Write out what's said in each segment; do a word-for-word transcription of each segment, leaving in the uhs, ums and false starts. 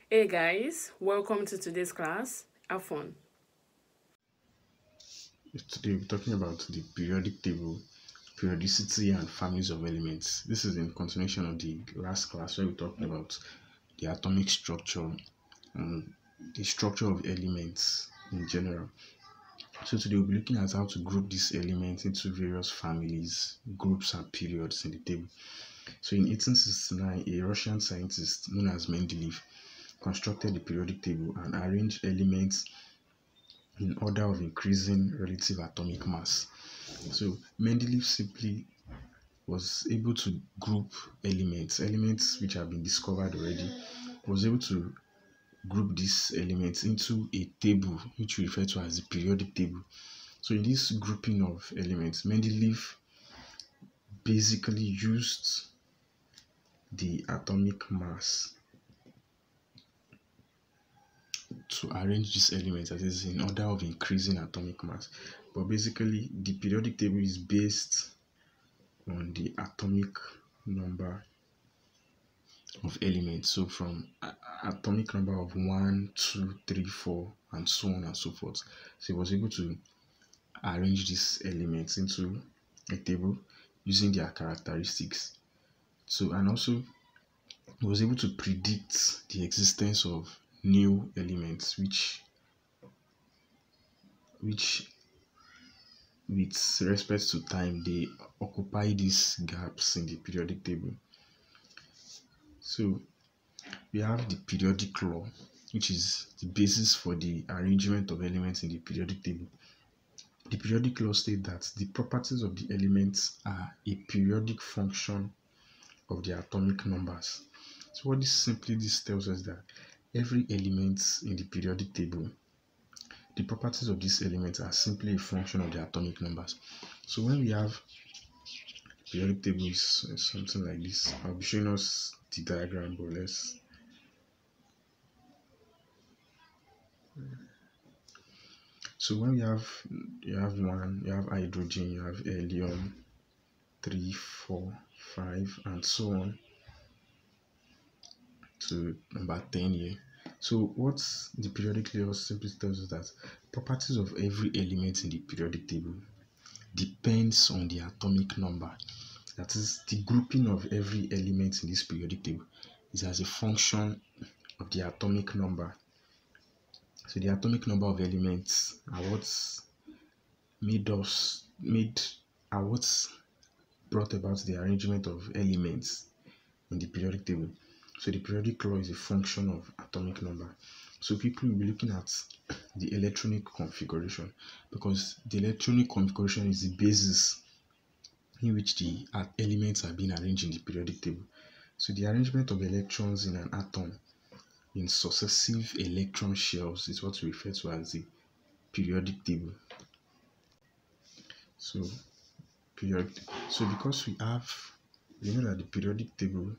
Hey guys, welcome to today's class. Have fun. Today we're talking about the periodic table, periodicity and families of elements. This is in continuation of the last class where we talked about the atomic structure and the structure of elements in general. So today we'll be looking at how to group these elements into various families, groups and periods in the table. So in eighteen sixty-nine, a Russian scientist known as Mendeleev constructed the periodic table and arranged elements in order of increasing relative atomic mass. So Mendeleev simply was able to group elements, elements which have been discovered already, was able to group these elements into a table which we refer to as the periodic table. So in this grouping of elements, Mendeleev basically used the atomic mass to arrange these elements, that is in order of increasing atomic mass. But basically the periodic table is based on the atomic number of elements. So from a- atomic number of one, two, three, four, and so on and so forth. So he was able to arrange these elements into a table using their characteristics. So and also he was able to predict the existence of new elements which which with respect to time they occupy these gaps in the periodic table. So we have the periodic law, which is the basis for the arrangement of elements in the periodic table. The periodic law states that the properties of the elements are a periodic function of the atomic numbers. So what this simply this tells us that every element in the periodic table, the properties of these elements are simply a function of the atomic numbers. So when we have periodic table is something like this, I'll be showing us the diagram, but let's so when we have you have one, you have hydrogen, you have helium, three, four, five, and so on to number ten here. So what's the periodic law simply tells us that properties of every element in the periodic table depends on the atomic number. That is, the grouping of every element in this periodic table is as a function of the atomic number. So the atomic number of elements are what's made us made are what's brought about the arrangement of elements in the periodic table. So the periodic law is a function of atomic number. So people will be looking at the electronic configuration because the electronic configuration is the basis in which the elements are being arranged in the periodic table. So the arrangement of electrons in an atom in successive electron shells is what we refer to as the periodic table. So period. So because we have, we know that the periodic table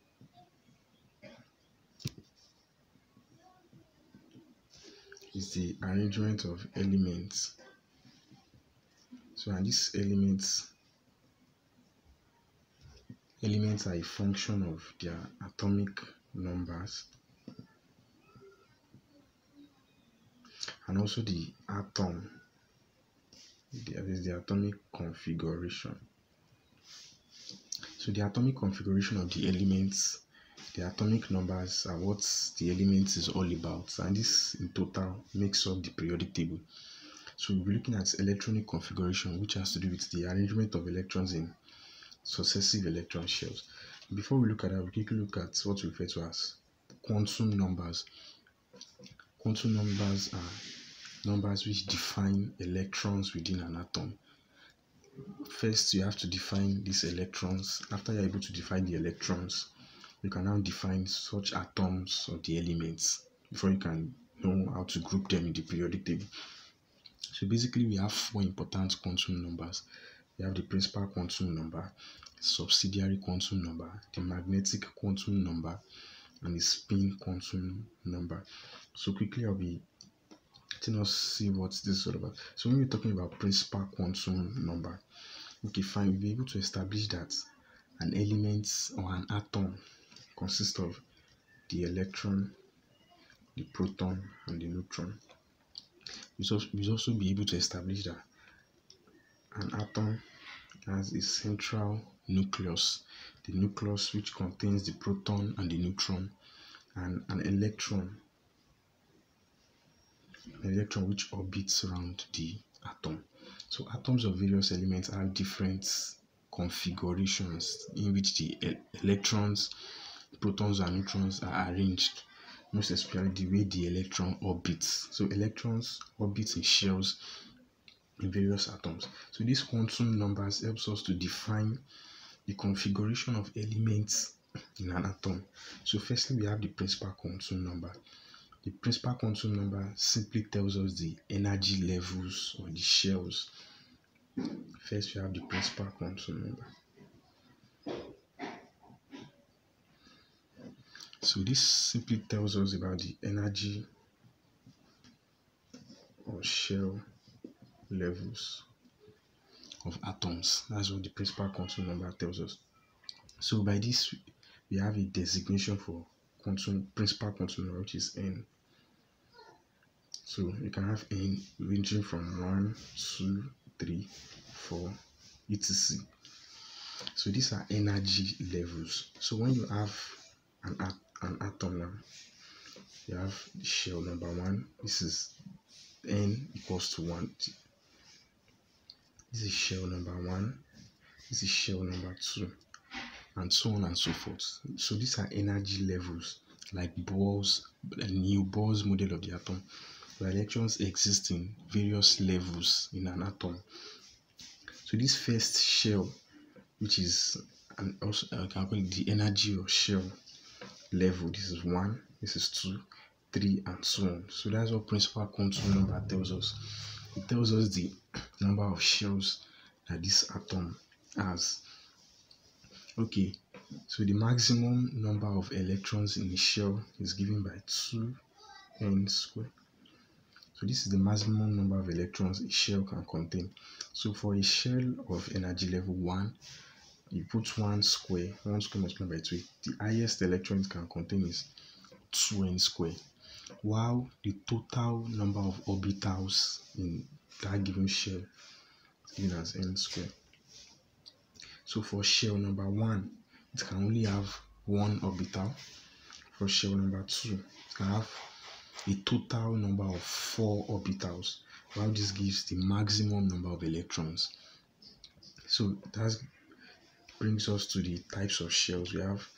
is the arrangement of elements. So and these elements elements are a function of their atomic numbers and also the atom, that is the atomic configuration. So the atomic configuration of the elements, the atomic numbers are what the elements is all about, and this in total makes up the periodic table. So we'll be looking at electronic configuration, which has to do with the arrangement of electrons in successive electron shells. Before we look at that, we quickly look at what we refer to as quantum numbers. Quantum numbers are numbers which define electrons within an atom. First, you have to define these electrons. After you're able to define the electrons, you can now define such atoms of the elements before you can know how to group them in the periodic table. So basically, we have four important quantum numbers. We have the principal quantum number, subsidiary quantum number, the magnetic quantum number, and the spin quantum number. So quickly, I'll be letting us see what this is all about. So when we're talking about principal quantum number, okay, fine, we'll be able to establish that an element or an atom consists of the electron, the proton and the neutron. We'll also be able to establish that an atom has a central nucleus, the nucleus which contains the proton and the neutron, and an electron, an electron which orbits around the atom. So atoms of various elements have different configurations in which the electrons, protons and neutrons are arranged, most especially the way the electron orbits. So electrons orbit in shells in various atoms. So these quantum numbers helps us to define the configuration of elements in an atom. So firstly, we have the principal quantum number. The principal quantum number simply tells us the energy levels of the shells. First, we have the principal quantum number. So this simply tells us about the energy or shell levels of atoms. That's what the principal quantum number tells us. So by this, we have a designation for quantum principal quantum number, which is n. So you can have n ranging from one, two, three, four, et cetera. So these are energy levels. So when you have an, at an atom now, you have the shell number one. This is n equals to one. This is shell number one. This is shell number two, and so on and so forth. So these are energy levels, like Bohr's, a new Bohr's model of the atom, where electrons exist in various levels in an atom. So this first shell, which is an also I can call it the energy or shell level. This is one, this is two, three, and so on. So that's what principal quantum number tells us. It tells us the number of shells that this atom has. Okay, so the maximum number of electrons in a shell is given by two n squared. So this is the maximum number of electrons a shell can contain. So for a shell of energy level one, you put one square, one square multiplied by two. The highest electron it can contain is two n squared, while the total number of orbitals in that given shell is given as n squared. So for shell number one, it can only have one orbital. For shell number two, it can have a total number of four orbitals, while this gives the maximum number of electrons. So that brings us to the types of shells. We have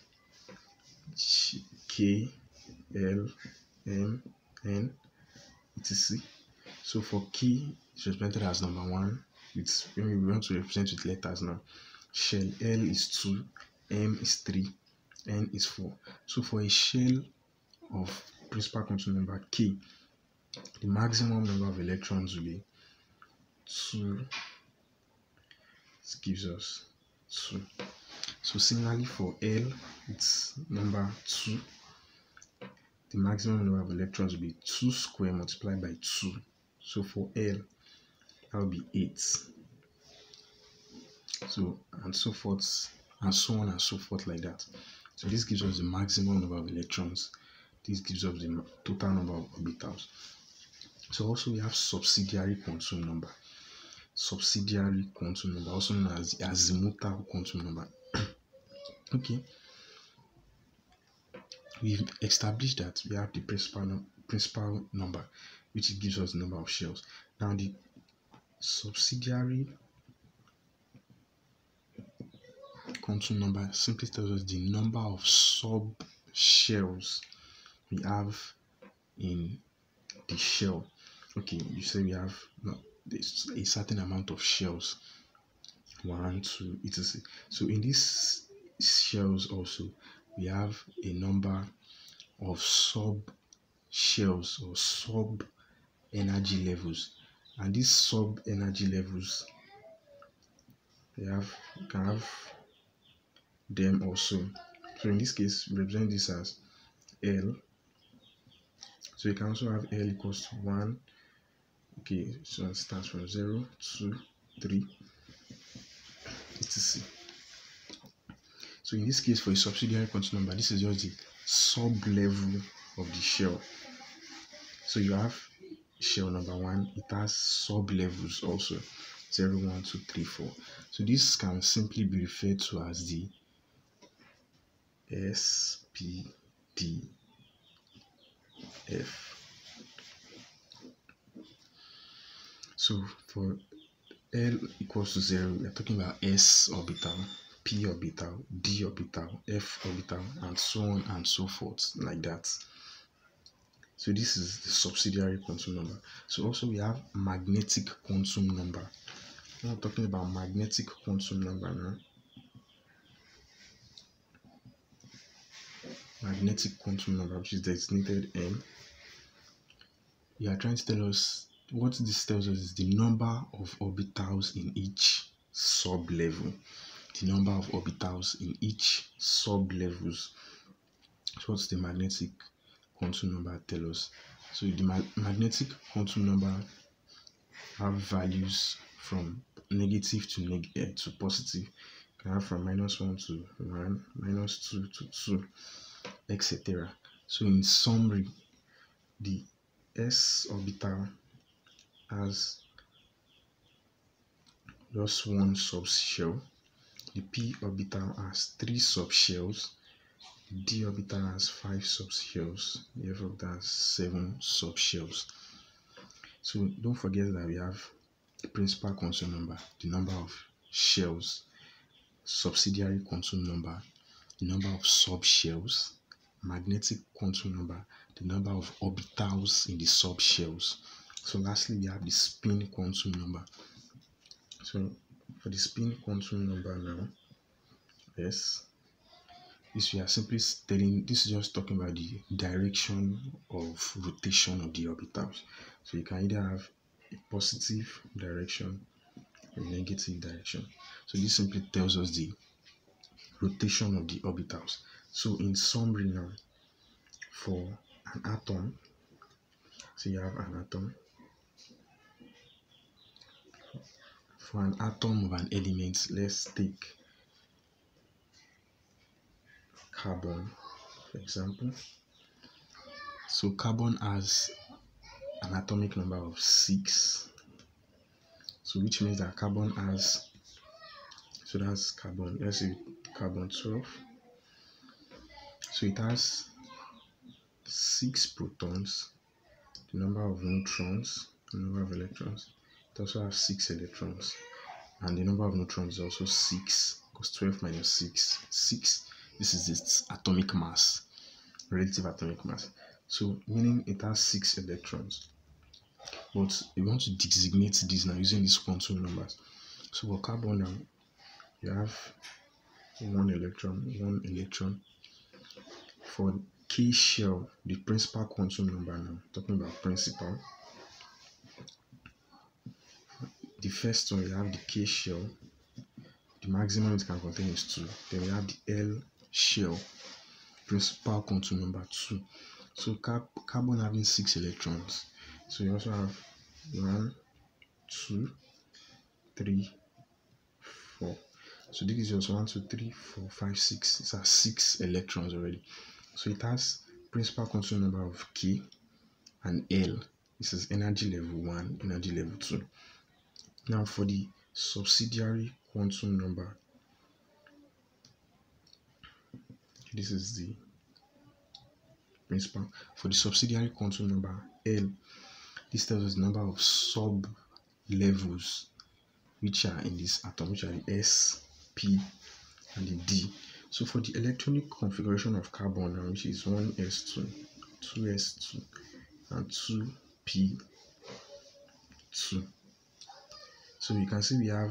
K, L, M, N, et cetera. So for K, it's represented as number one. It's when we want to represent with letters now. Shell L is two, M is three, N is four. So for a shell of principal quantum number K, the maximum number of electrons will be two. This gives us two. So similarly for L, it's number two. The maximum number of electrons will be two squared multiplied by two. So for L, that will be eight. So and so forth, and so on and so forth like that. So this gives us the maximum number of electrons. This gives us the total number of orbitals. So also we have subsidiary quantum number. Subsidiary quantum number, also known as the azimuthal quantum number. Okay. We've established that we have the principal, no principal number, which gives us the number of shells. Now the subsidiary quantum number simply tells us the number of sub shells we have in the shell. Okay, you say we have no, a certain amount of shells, one, two, et cetera. So in these shells also we have a number of sub shells or sub energy levels, and these sub energy levels we have we can have them also. So in this case, we represent this as L. So you can also have L equals to one. Okay, so it starts from zero, two, three, et cetera. So in this case, for a subsidiary quantum number, this is just the sub level of the shell. So you have shell number one, it has sub levels also, zero, one, two, three, four. So this can simply be referred to as the S, P, D, F. So for L equals to zero, we are talking about S orbital, P orbital, D orbital, F orbital, and so on and so forth, like that. So this is the subsidiary quantum number. So also we have magnetic quantum number. We're talking about magnetic quantum number now. Magnetic quantum number, which is designated M. You are trying to tell us, what this tells us is the number of orbitals in each sub-level. The number of orbitals in each sub-levels. So what's the magnetic quantum number tell us? So the ma magnetic quantum number have values from negative to neg uh, to positive. You can have from minus one to one, minus two to two, et cetera. So in summary, the S orbital has just one subshell. The P orbital has three subshells. The D orbital has five subshells. The F orbital has seven subshells. So don't forget that we have the principal quantum number, the number of shells, subsidiary quantum number, the number of subshells, magnetic quantum number, the number of orbitals in the subshells. So lastly, we have the spin quantum number. So for the spin quantum number now, yes, this we are simply stating, this is just talking about the direction of rotation of the orbitals. So you can either have a positive direction or a negative direction. So this simply tells us the rotation of the orbitals. So in summary now, for an atom, so you have an atom. For an atom of an element, let's take carbon, for example. So carbon has an atomic number of six. So which means that carbon has, so that's carbon, let's say carbon twelve. So it has six protons, the number of neutrons, the number of electrons. It also has six electrons, and the number of neutrons is also six, because twelve minus six, six. This is its atomic mass, relative atomic mass. So meaning it has six electrons. But we want to designate this now using these quantum numbers. So for carbon now, you have one electron, one electron. For K shell, the principal quantum number now, talking about principal. The first one, you have the K shell. The maximum it can contain is two. Then we have the L shell, principal quantum number two. So car carbon having six electrons. So you also have one, two, three, four. So this is just one, two, three, four, five, six. It has six electrons already. So it has principal quantum number of K and L. This is energy level one, energy level two. Now for the subsidiary quantum number, this is the principal. For the subsidiary quantum number L, this tells us the number of sub levels which are in this atom, which are the S, P, and the D. So for the electronic configuration of carbon now, which is one S two, two S two, and two P two. So you can see we have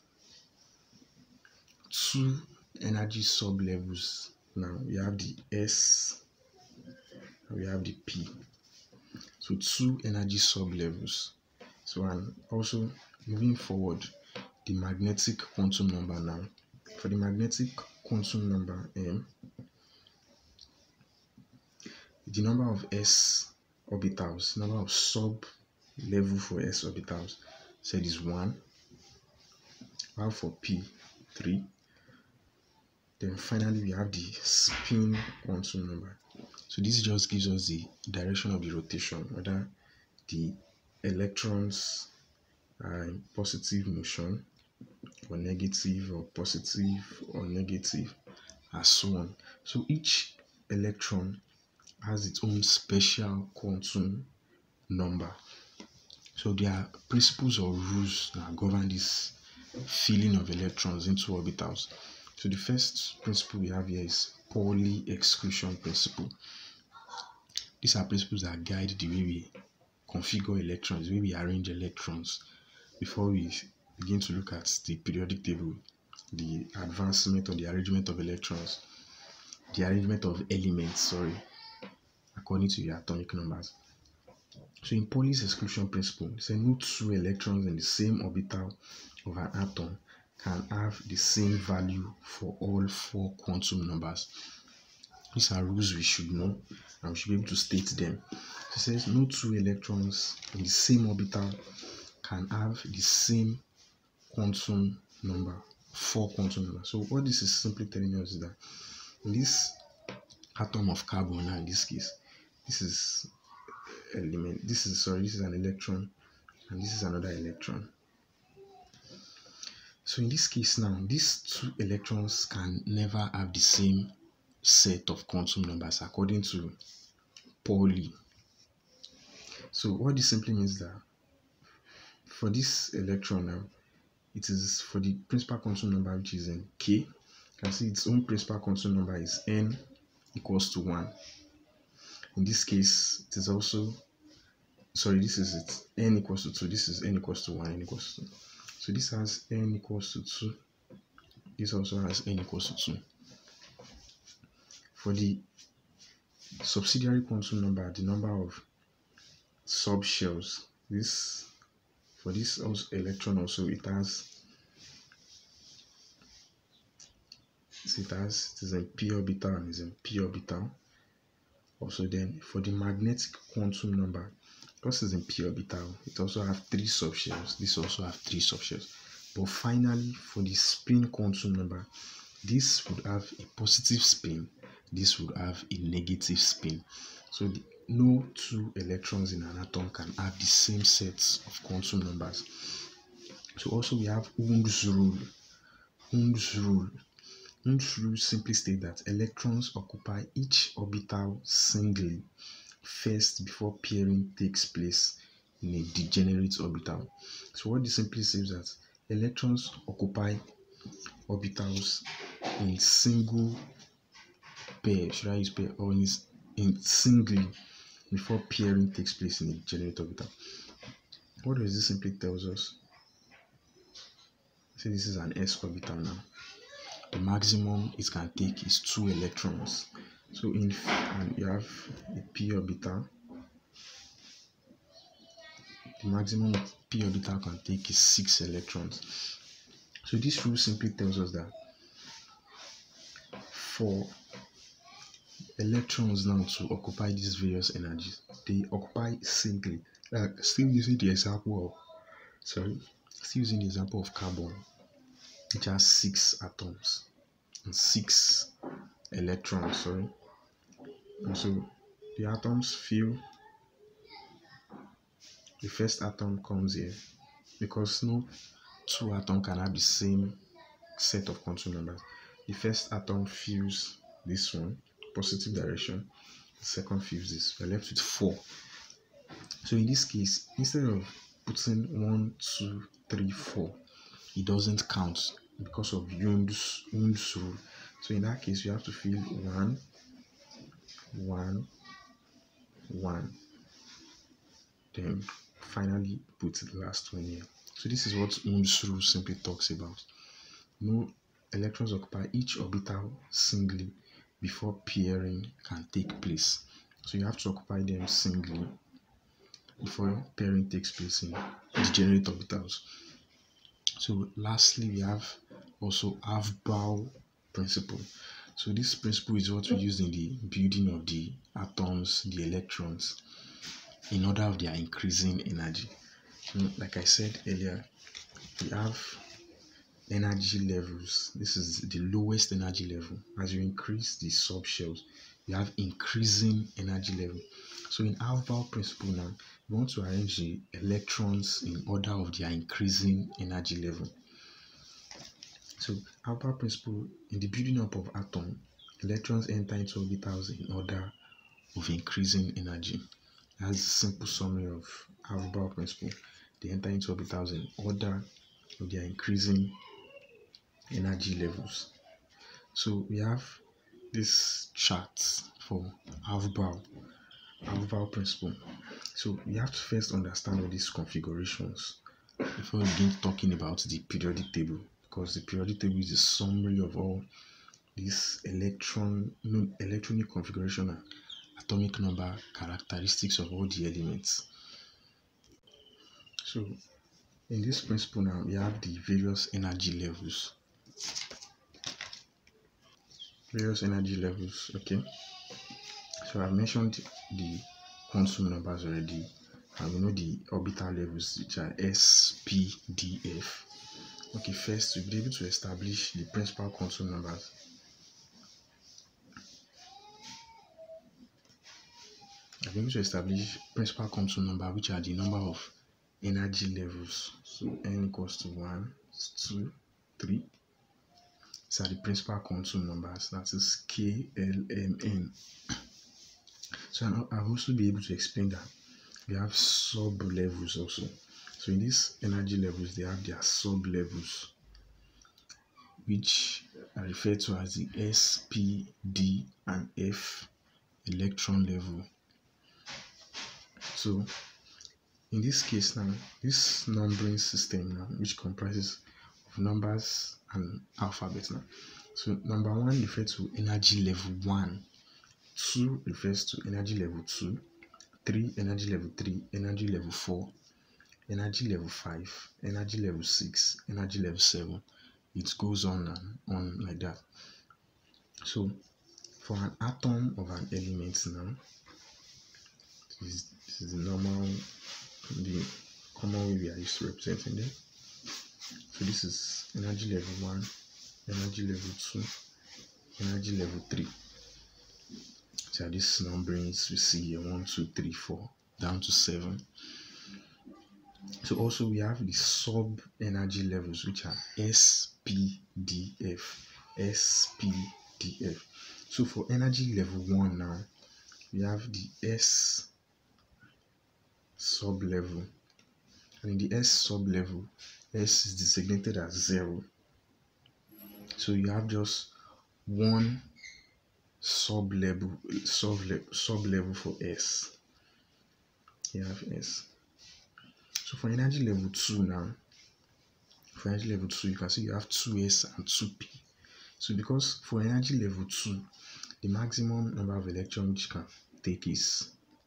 two energy sub levels. Now we have the S and we have the P. So two energy sub levels. So and also moving forward, the magnetic quantum number now. For the magnetic quantum number M, the number of S orbitals, number of sub level for S orbitals said is one. While for P, three. Then finally we have the spin quantum number. So this just gives us the direction of the rotation, whether the electrons are in positive motion or negative, or positive or negative, and so on. So each electron has its own special quantum number. So there are principles or rules that govern this filling of electrons into orbitals. So the first principle we have here is Pauli exclusion principle. These are principles that guide the way we configure electrons, the way we arrange electrons before we begin to look at the periodic table, the advancement or the arrangement of electrons, the arrangement of elements, sorry, according to the atomic numbers. So in Pauli's exclusion principle, it says no two electrons in the same orbital of an atom can have the same value for all four quantum numbers. These are rules we should know and we should be able to state them. So it says no two electrons in the same orbital can have the same quantum number, four quantum numbers. So what this is simply telling us is that in this atom of carbon, now in this case, this is element, this is sorry, this is an electron, and this is another electron. So in this case now, these two electrons can never have the same set of quantum numbers according to Pauli. So what this simply means that for this electron now, it is for the principal quantum number, which is in K. You can see its own principal quantum number is n equals to one. In this case, it is also, sorry, this is it, n equals to two, this is n equals to one, n equals to two. So this has n equals to two, this also has n equals to two. For the subsidiary quantum number, the number of subshells, this, for this also electron also, it has, it has, it is in p orbital and is in p orbital. Also then, for the magnetic quantum number, because it's in p orbital, it also have three subshells. This also have three subshells. But finally, for the spin quantum number, this would have a positive spin, this would have a negative spin. So the, no two electrons in an atom can have the same sets of quantum numbers. So also we have Ohm's rule. Ohm's rule. Ohm's rule simply states that electrons occupy each orbital singly first before pairing takes place in a degenerate orbital. So what this simply says that electrons occupy orbitals in single pair, should I use pair, or in, in singly before pairing takes place in a degenerate orbital. What does this simply tells us? Say this is an s orbital now. The maximum it can take is two electrons. So in and you have a p orbital. The maximum p orbital can take is six electrons. So this rule simply tells us that for electrons now to occupy these various energies, they occupy singly. Like still using the example of sorry, still using the example of carbon, which has six atoms and six electrons, sorry. And so the atoms fill, the first atom comes here, because no two atoms can have the same set of quantum numbers. The first atom fills this one, positive direction, the second fills this. We're left with four. So in this case, instead of putting one, two, three, four, it doesn't count because of Ohm's rule. So in that case, you have to fill one, one, one, then finally put the last one here. So this is what Ohm's rule simply talks about. No electrons occupy each orbital singly before pairing can take place. So you have to occupy them singly before pairing takes place in degenerate orbitals. So lastly, we have also Aufbau principle. So this principle is what we use in the building of the atoms, the electrons, in order of their increasing energy. So like I said earlier, we have energy levels. This is the lowest energy level. As you increase the subshells, we have increasing energy level. So in Aufbau principle now, we want to arrange the electrons in order of their increasing energy level. So Aufbau principle, in the building up of atom, electrons enter into orbitals in order of increasing energy. That's a simple summary of Aufbau principle. They enter into orbitals in order of their increasing energy levels. So we have this chart for Aufbau, Aufbau principle. So we have to first understand all these configurations before we begin talking about the periodic table, because the periodic table is a summary of all these electron, no, electronic configuration and atomic number characteristics of all the elements. So in this principle now, we have the various energy levels. Various energy levels, okay. So I've mentioned the quantum numbers already, and we know the orbital levels, which are S, P, D, F. Okay, first we'll be able to establish the principal quantum numbers. I'll be able to establish principal quantum number, which are the number of energy levels. So n equals to one, two, three. These are the principal quantum numbers. That is K, L, M, N. So I'll also be able to explain that we have sub levels also. So in these energy levels, they have their sub levels, which are referred to as the S, P, D, and F electron level. So in this case now, this numbering system now, which comprises of numbers and alphabets now. So number one refers to energy level one, two refers to energy level two, three energy level three, energy level four, energy level five, energy level six, energy level seven. It goes on and on like that. So for an atom of an element now, this is, this is the normal, the common way we are used to representing them. So this is energy level one, energy level two, energy level three. So these numberings we see here, one, two, three, four, down to seven. So also we have the sub energy levels, which are S, P, D, F, S, P, D, F. So for energy level one now, we have the S sub level, and in the S sub level, S is designated as zero. So you have just one sub level, sub level, sub level for S. You have S. So for energy level two now, for energy level two, you can see you have two S and two P. So because for energy level two, the maximum number of electrons which can take is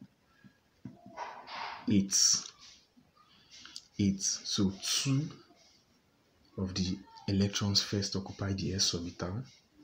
eight. eight. So two of the electrons first occupy the S orbital,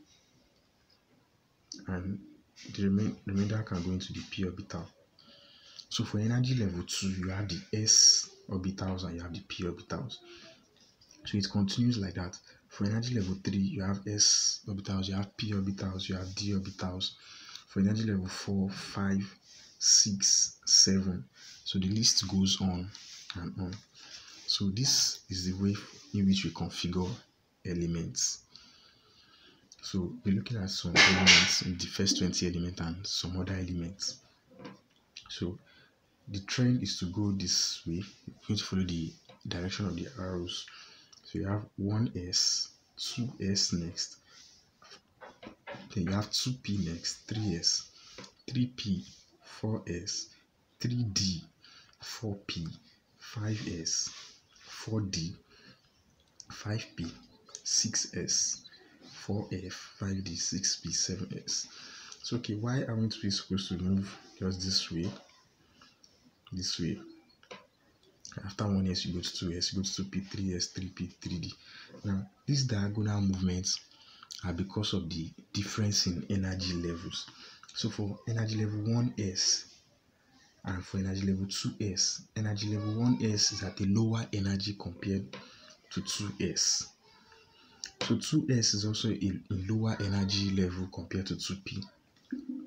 and the remain, remainder can go into the P orbital. So for energy level two, you have the S orbitals and you have the P orbitals. So it continues like that. For energy level three, you have S orbitals, you have P orbitals, you have D orbitals. For energy level four, five, six, seven. So the list goes on and on. So this is the way in which we configure elements. So we're looking at some elements in the first twenty elements and some other elements. So the trend is to go this way. You're going to follow the direction of the arrows. So you have one S, two S next, then you have two P next, three S, three P, four S, three D, four P, five S, four D, five P, six S, four F, five D, six P, seven S. So okay, why aren't we supposed to move just this way? This way. After one S, you go to two S, you go to two P, three S, three P, three D. Now, these diagonal movements are because of the difference in energy levels. So for energy level one S and for energy level two S, energy level one S is at a lower energy compared to two S. So two S is also a, a lower energy level compared to two P.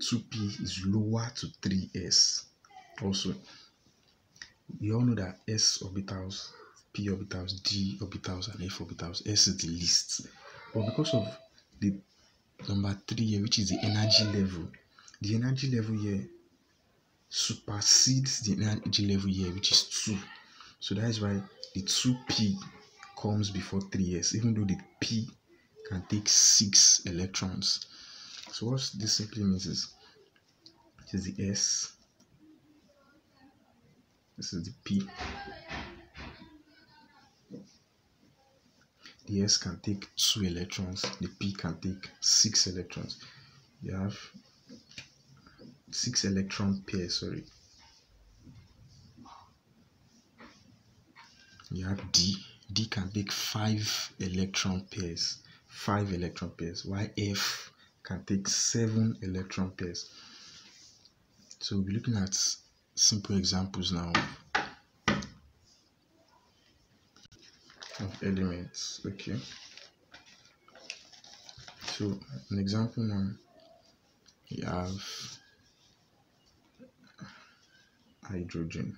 two p is lower to three s. Also, we all know that s orbitals, p orbitals, d orbitals, and f orbitals, s is the least. But because of the number three here, which is the energy level, the energy level here supersedes the energy level here, which is two. So that is why the two p comes before three s, even though the p can take six electrons. So what this simply means is, this is the s, this is the p. The s can take two electrons, the p can take six electrons. You have six electron pairs, sorry. You have d, d can take five electron pairs, five electron pairs, while f can take seven electron pairs. So we'll be looking at simple examples now of elements. Okay, so an example now, you have hydrogen.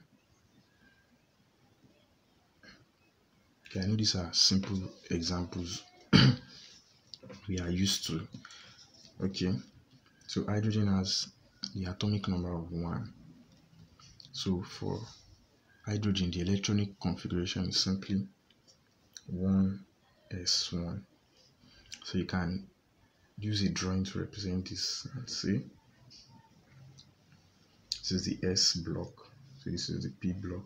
Okay, I know these are simple examples we are used to. Okay, so hydrogen has the atomic number of one. So for hydrogen, the electronic configuration is simply one s one. So you can use a drawing to represent this and say this is the s block, so this is the p block.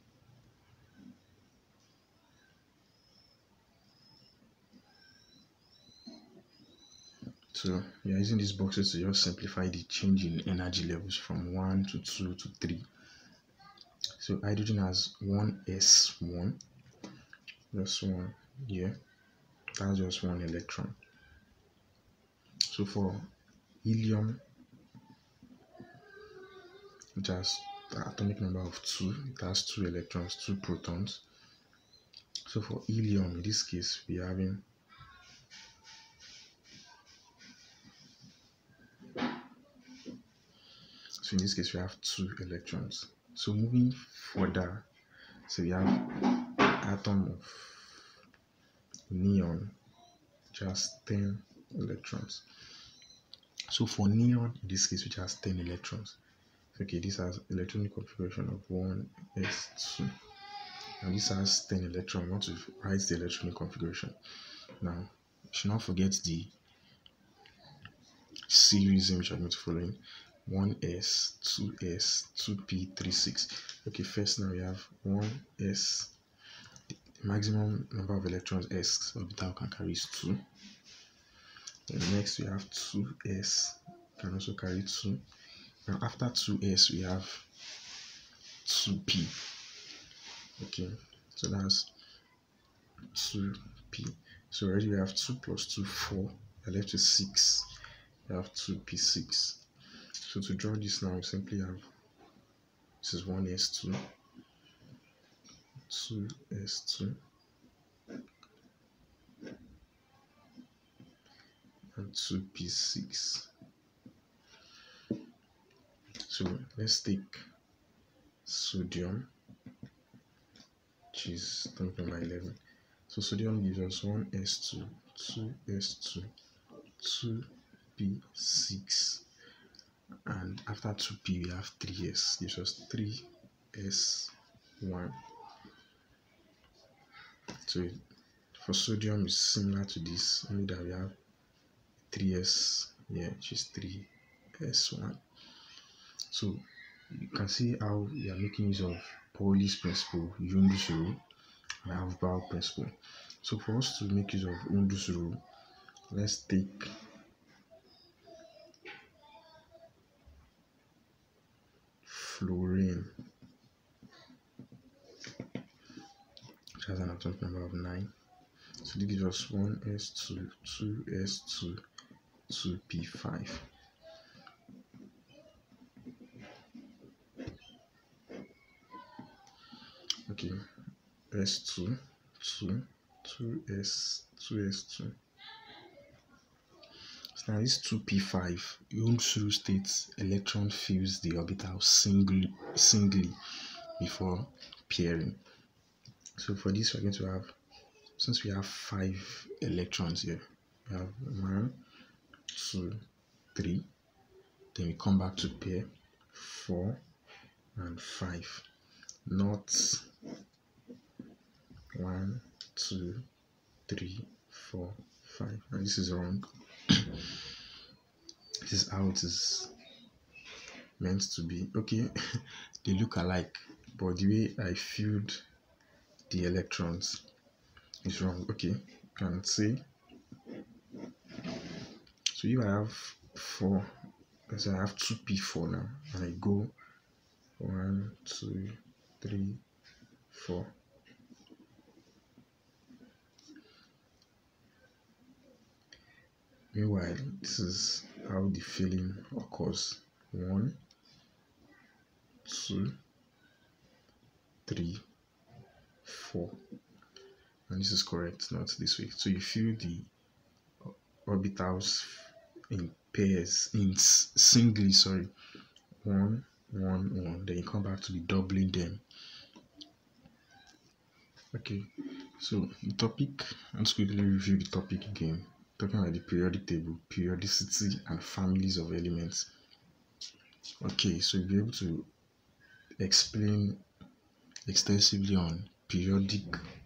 So we are using these boxes to just simplify the change in energy levels from one to two to three. So hydrogen has one s one, just one here, that's just one electron. So for helium, it has the atomic number of two, it has two electrons, two protons. So for helium, in this case, we are having So in this case, we have two electrons. So moving further, so we have atom of neon, just ten electrons. So for neon, in this case, which has ten electrons. Okay, this has electronic configuration of one s two. And this has ten electrons. We want to write the electronic configuration. Now, you should not forget the series in which I'm going to follow in. one s, two s, two p, three, six. Okay, first now we have one s. The maximum number of electrons s orbital can carry is two. And next we have two s, can also carry two. Now after two s we have two p. Okay, so that's two p. So already we have two plus two, four. We're left with six. We have two p six. So to draw this now, we simply have, this is one s two, two s two, and two p six. So let's take sodium, which is atomic number eleven. So sodium gives us one s two, two s two, two p six, and after two p we have three s, gives us three s one. So for sodium is similar to this, only that we have three s here, which is three s one. So you can see how we are making use of Pauli's principle, Yondu's rule, and Aufbau principle. So for us to make use of Yondu's rule, let's take fluorine, which has an atomic number of nine. So this gives us one s two, two s two, two p five. Okay, s two, two, two s, two s two. Now this two p five, Ohm's rule states electron fills the orbital singly, singly before pairing. So for this, we're going to have, since we have five electrons here, we have one, two, three. Then we come back to pair four and five. Not one, two, three, four, five. And this is wrong. This is how it is meant to be. Okay, they look alike, but the way I filled the electrons is wrong. Okay, you can see. So if I have four, let's say I have two p four now, and I go one, two, three, four. Meanwhile, this is how the filling occurs. One, two, three, four. And this is correct, not this way. So you fill the orbitals in pairs, in singly, sorry. One, one, one. Then you come back to be doubling them. Okay, so the topic, let's quickly review the topic again. Talking about the periodic table, periodicity, and families of elements. Okay, so you'll be able to explain extensively on periodic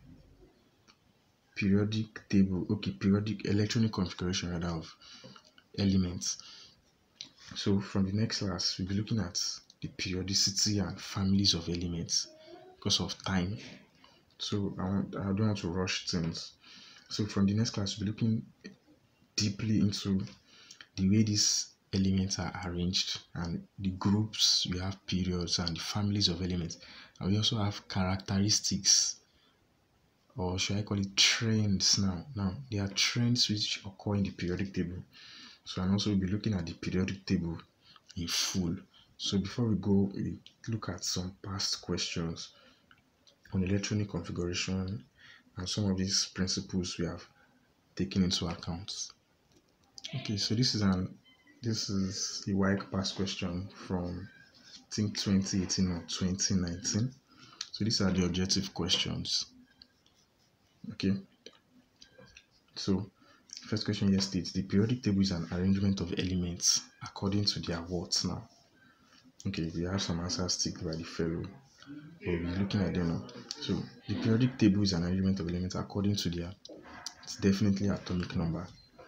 periodic table, okay, periodic electronic configuration rather of elements. So from the next class, we'll be looking at the periodicity and families of elements because of time. So I, want, I don't want to rush things. So from the next class, we'll be looking deeply into the way these elements are arranged and the groups, we have periods and the families of elements. And we also have characteristics, or should I call it trends now. Now, there are trends which occur in the periodic table. So and also we'll be looking at the periodic table in full. So before we go, we look at some past questions on electronic configuration and some of these principles we have taken into account. Okay, so this is an this is a W A E C past question from I think twenty eighteen or twenty nineteen. So these are the objective questions. Okay, so first question here states the periodic table is an arrangement of elements according to their what now. Okay, we have some answers ticked by the fellow, but we'll be looking at them now. So the periodic table is an arrangement of elements according to their, it's definitely atomic number.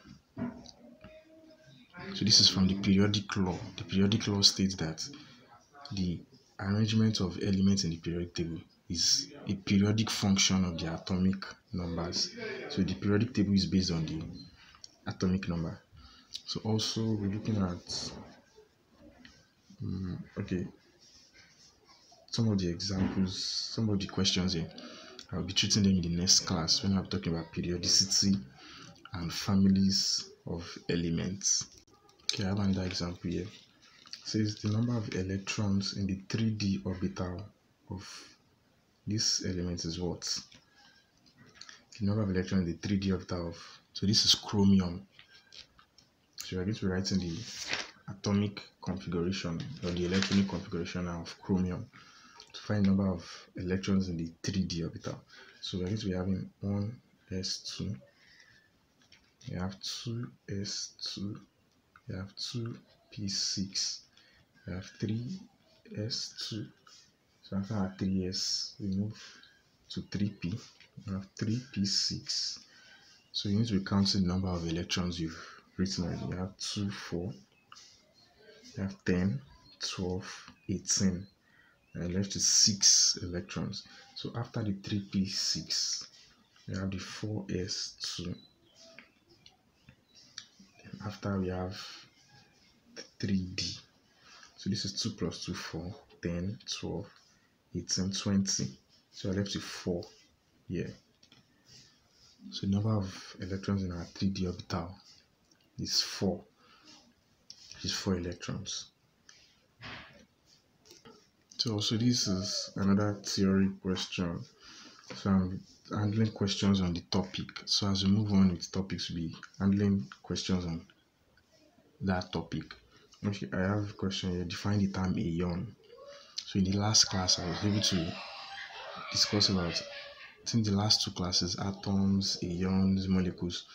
So this is from the periodic law. The periodic law states that the arrangement of elements in the periodic table is a periodic function of the atomic numbers. So the periodic table is based on the atomic number. So also we're looking at um, okay, some of the examples, some of the questions here. I'll be treating them in the next class when I'm talking about periodicity and families of elements. Okay, I have another example here. It says the number of electrons in the three d orbital of this element is what? The number of electrons in the three d orbital of, so this is chromium. So we're going to be writing the atomic configuration or the electronic configuration of chromium to find the number of electrons in the three d orbital. So we're going to be having one s two, we have two s two, we have two p six, we have three s two. So after our three s, we move to three p, we have three p six. So you need to count the number of electrons you've written already. You have two, four, you have ten, twelve, eighteen, and left is six electrons. So after the three p six, we have the four s two. After we have three d. So this is two plus two, four, ten, twelve, eighteen, twenty. So I left with four here. So the number of electrons in our three d orbital is four. Is four electrons. So also this is another theory question. So I'm handling questions on the topic. So as we move on with topics, we'll be handling questions on that topic. Okay, I have a question here. Define the term aeon. So in the last class, I was able to discuss about, I think the last two classes, atoms, aeons, molecules.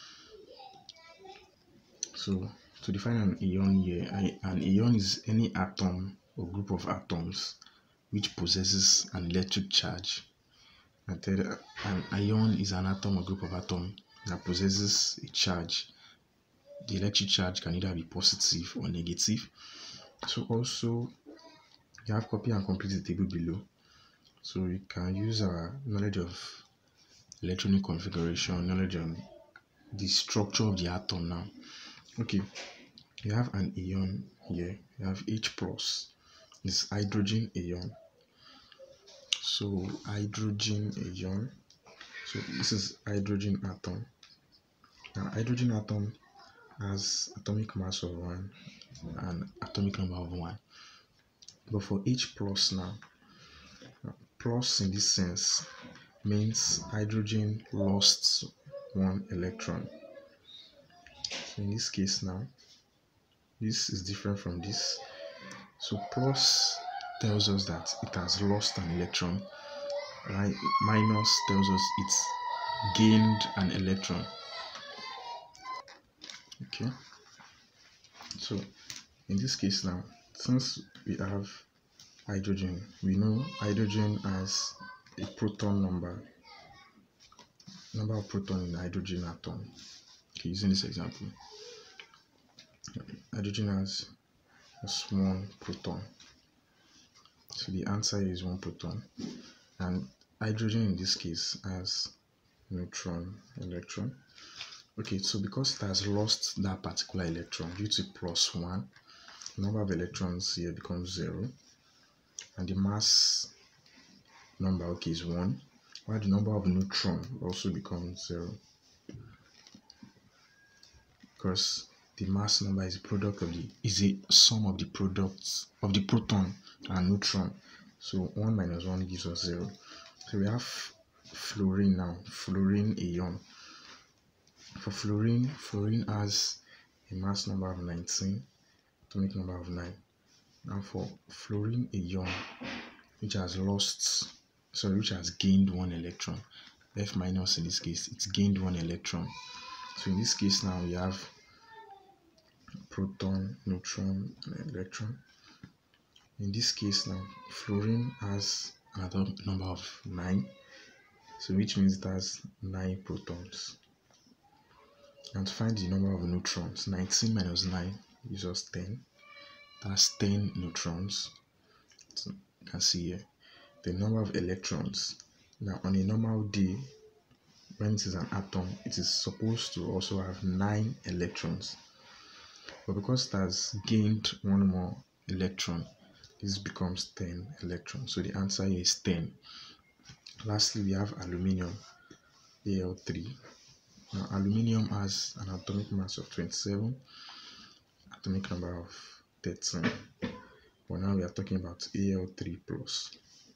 So to define an aeon here, an aeon is any atom or group of atoms which possesses an electric charge. And third, an ion is an atom or group of atoms that possesses a charge. The electric charge can either be positive or negative. So also, you have copy and complete the table below. So we can use our knowledge of electronic configuration, knowledge on the structure of the atom now. Okay, you have an aeon here. You have H plus. It's hydrogen aeon. So hydrogen aeon. So this is hydrogen atom. Now hydrogen atom has atomic mass of one and atomic number of one. But for H plus now, plus in this sense means hydrogen lost one electron. So in this case now, this is different from this. So plus tells us that it has lost an electron, right? Minus tells us it's gained an electron. Okay, so in this case now, since we have hydrogen, we know hydrogen has a proton number, number of proton in the hydrogen atom. Okay, using this example, hydrogen has just one proton, so the answer is one proton. And hydrogen in this case has neutron, electron. Okay, so because it has lost that particular electron due to plus one, the number of electrons here becomes zero, and the mass number, okay, is one, while the number of neutron also becomes zero, because the mass number is a product of the is a sum of the products of the proton and neutron. So one minus one gives us zero. So we have fluorine now, fluorine aeon. For fluorine, fluorine has a mass number of nineteen, atomic number of nine. Now for fluorine aeon, which has lost, sorry, which has gained one electron, F minus in this case, it's gained one electron. So in this case now we have proton, neutron, and electron. In this case now, fluorine has another number of nine, so which means it has nine protons. And to find the number of neutrons, nineteen minus nine gives us ten. That's ten neutrons. So you can see here the number of electrons. Now on a normal day, when it is an atom, it is supposed to also have nine electrons, but because it has gained one more electron, this becomes ten electrons. So the answer here is ten. Lastly, we have aluminium, A L three. Now aluminium has an atomic mass of twenty-seven, atomic number of thirteen. But now we are talking about A L three plus.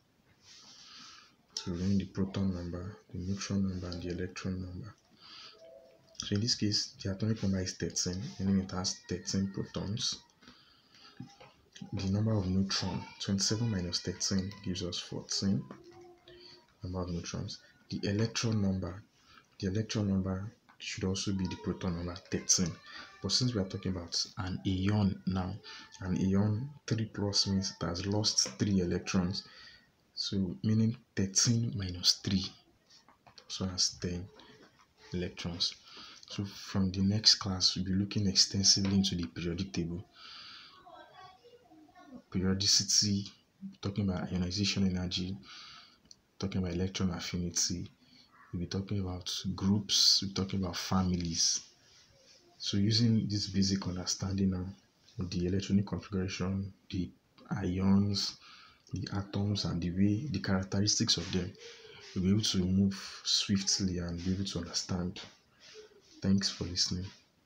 So we need the proton number, the neutron number, and the electron number. So in this case, the atomic number is thirteen, meaning it has thirteen protons. The number of neutrons, twenty-seven minus thirteen gives us fourteen, number of neutrons. The electron number, the electron number should also be the proton number, thirteen. But since we are talking about an aeon now, an aeon three plus means it has lost three electrons. So meaning thirteen minus three also has ten electrons. So from the next class, we'll be looking extensively into the periodic table, periodicity, talking about ionization energy, talking about electron affinity. We'll be talking about groups, we'll be talking about families. So using this basic understanding now of the electronic configuration, the ions, the atoms, and the way, the characteristics of them, we'll be able to move swiftly and be able to understand. Thanks for listening.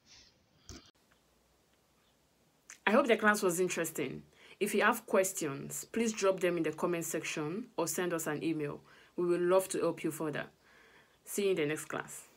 I hope the class was interesting. If you have questions, please drop them in the comment section or send us an email. We will love to help you further. See you in the next class.